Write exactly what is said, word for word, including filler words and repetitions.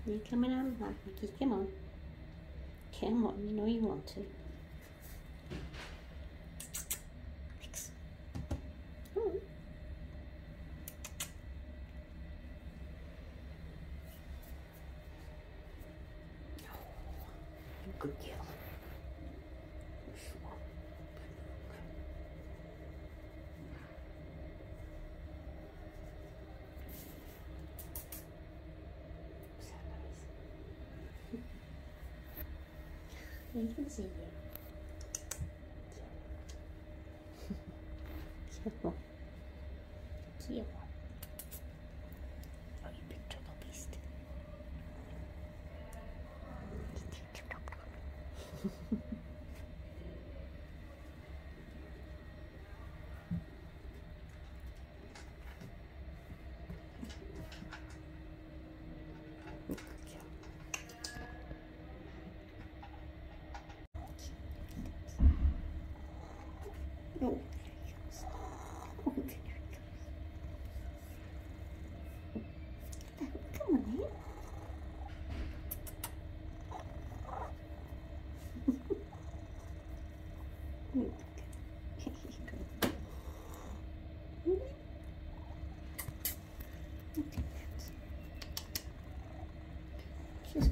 You coming on, huh, Micky? Come on. Come on, you know you want to. Mix. Come on. Oh, good girl. You can see you. Careful. Careful. Oh, you big trouble beast. Oh, there he goes. Oh, there he goes. Come on, man.